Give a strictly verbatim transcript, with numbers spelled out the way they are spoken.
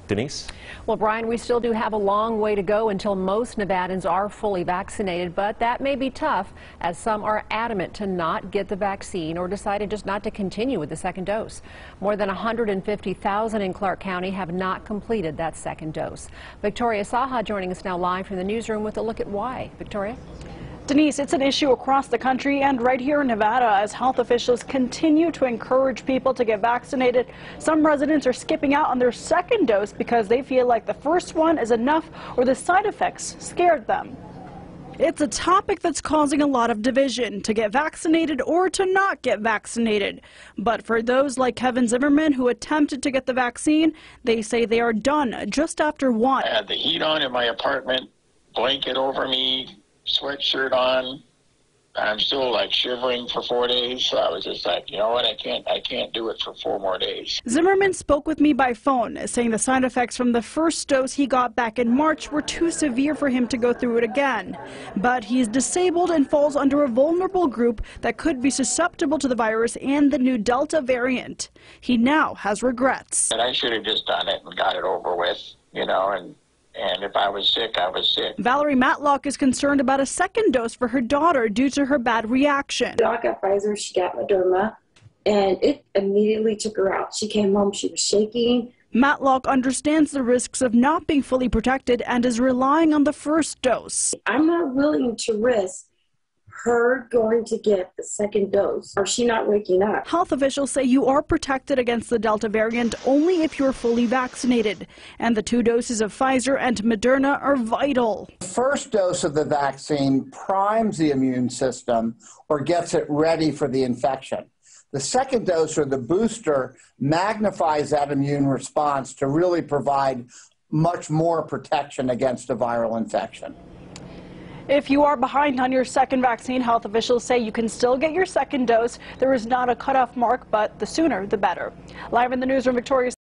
Denise? Well, Brian, we still do have a long way to go until most Nevadans are fully vaccinated, but that may be tough as some are adamant to not get the vaccine or decided just not to continue with the second dose. More than one hundred fifty thousand in Clark County have not completed that second dose. Victoria Saha joining us now live from the newsroom with a look at why. Victoria? Denise, it's an issue across the country and right here in Nevada as health officials continue to encourage people to get vaccinated. Some residents are skipping out on their second dose because they feel like the first one is enough or the side effects scared them. It's a topic that's causing a lot of division, to get vaccinated or to not get vaccinated. But for those like Kevin Zimmerman who attempted to get the vaccine, they say they are done just after one. I had the heat on in my apartment, blanket over me, sweatshirt on. I'm still like shivering for four days. So I was just like, you know what, I can't, I can't do it for four more days. Zimmerman spoke with me by phone, saying the side effects from the first dose he got back in March were too severe for him to go through it again. But he's disabled and falls under a vulnerable group that could be susceptible to the virus and the new Delta variant. He now has regrets. And I should have just done it and got it over with, you know, and And if I was sick, I was sick. Valerie Matlock is concerned about a second dose for her daughter due to her bad reaction. I got Pfizer, she got Moderna, and it immediately took her out. She came home, she was shaking. Matlock understands the risks of not being fully protected and is relying on the first dose. I'm not willing to risk her going to get the second dose or she not waking up. Health officials say you are protected against the Delta variant only if you're fully vaccinated, and the two doses of Pfizer and Moderna are vital. The first dose of the vaccine primes the immune system or gets it ready for the infection. The second dose, or the booster, magnifies that immune response to really provide much more protection against a viral infection. If you are behind on your second vaccine, health officials say you can still get your second dose. There is not a cutoff mark, but the sooner the better. Live in the newsroom, Victoria